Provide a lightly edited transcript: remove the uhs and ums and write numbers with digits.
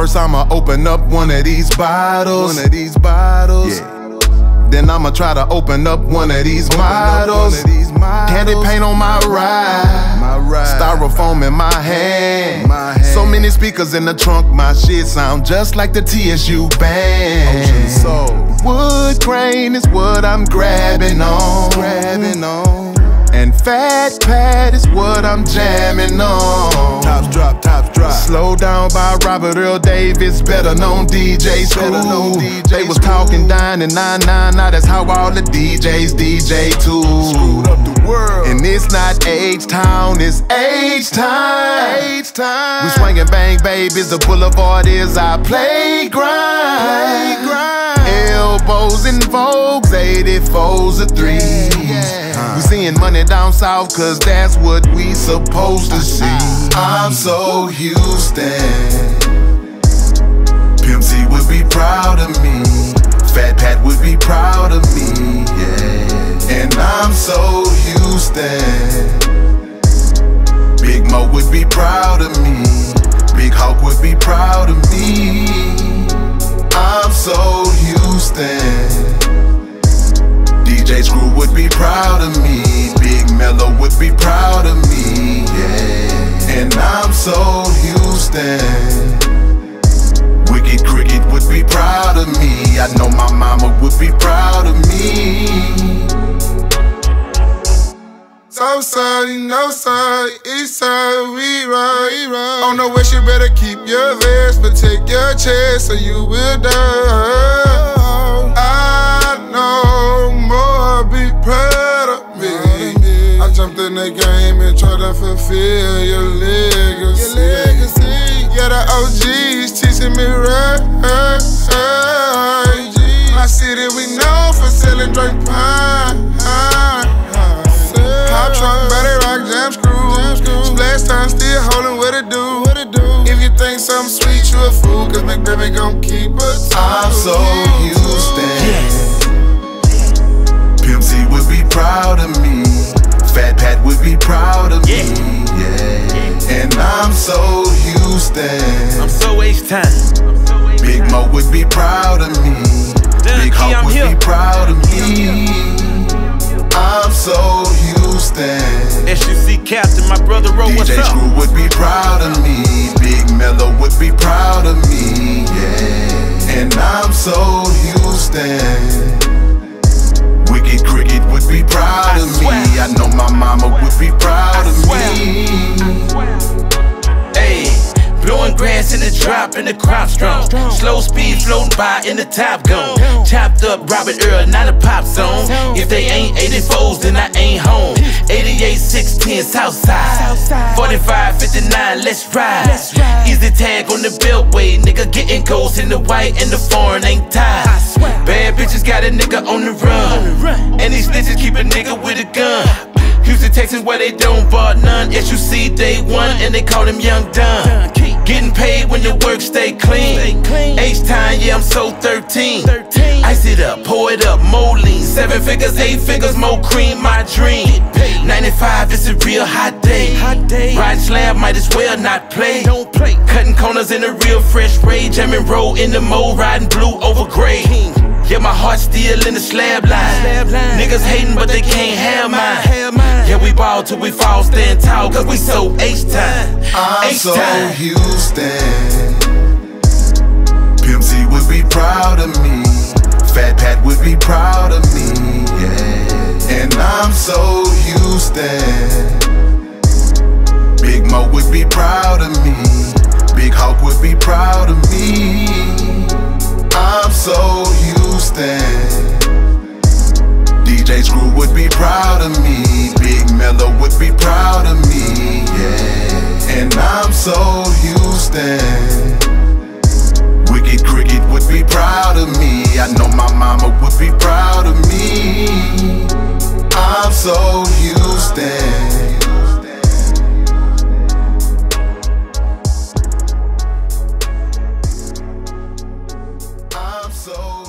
First I'ma open up one of these bottles. Yeah. Then I'ma try to open up one of these models. Candy paint on my ride. Styrofoam in my hand. So many speakers in the trunk, my shit sound just like the TSU band. Wood grain is what I'm grabbing on. And fat pad is what I'm jamming on. Tops drop. Slow Down by Robert Earl Davis, better known DJ Screw. They was talking, dining, 9-9, now that's how all the DJs DJ too. Screwed up the world. And it's not H-Town, it's H-Time. We swinging bang, babies, the boulevard is our playground. Elbows and Vogues, 84s or 3s. We seeing money down south, cause that's what we supposed to see. I'm so Houston. Pimp C would be proud of me. Fat Pat would be proud of me, yeah. And I'm so Houston. Big Mo would be proud of me. Big Hawk would be proud of me. I'm so Houston. DJ Screw would be proud of me. Big Mello would be proud of me, yeah. And I'm so Houston. Wicked Cricket would be proud of me. I know my mama would be proud of me. Southside, Northside, Eastside, we ride. On the west, you better keep your vest, but take your chance or you will die. I know more be proud of me. I jumped in the game and tried to fulfill your legacy. Yeah, the OGs teaching me right. My city, we known for selling drink pine. Pop trunk, body rock, jam screw. Splash time, still holding what it do. If you think something sweet, you a fool, cause McBaby gon' keep us. I'm so Houston. Pimp C would be proud of me. Fat Pat would be proud of me, yeah. And I'm so Houston. I'm so H-Time. Big Mo would be proud of me. Big Hawk would be proud of me. I'm so Houston. SUC Captain, my brother Ro, what's DJ up? Screw would be proud of me. Big Mello would be proud of me, yeah. And I'm so Houston. Wicked Cricket would be proud of me. I know my mama would be proud of me. Hey, blowing grass in the drop and the crop strong. Slow speed floating by in the top gun. Chopped up Robert Earl, not a pop song. If they ain't 84s, then I ain't home. 88, 610 Southside. 45, 59, let's ride. Easy tag on the beltway. Nigga getting ghosts in the white and the foreign ain't tied. Bad bitches got a nigga on the run. And these snitches keep a nigga with a gun. Houston, Texas, where they don't bar none. SUC day one, and they call him Young Dunn. Getting paid when your work stay clean. H-Time, yeah, I'm so 13. Ice it up, pour it up, more lean. 7 figures, 8 figures, more cream, my dream. 95, it's a real hot day. Riding slab, might as well not play. Cutting corners in a real fresh ray. Jamming roll in the mo, riding blue over gray. Yeah, my heart still in the slab line. Niggas hating, but they can't have mine. Yeah, we ball till we fall, stand tall, cause we so H-Time. I'm so Houston. Pimp C would be proud of me. Fat Pat would be proud of me, yeah. And I'm so Houston. Big Mo would be proud of me. Big Hawk would be proud of me. I'm so Houston. DJ Screw would be proud of me. Big Mello would be proud of me, yeah. And I'm so Houston. Wicked Cricket would be proud of me. I know my mama would be proud of me. I'm so Houston. I'm so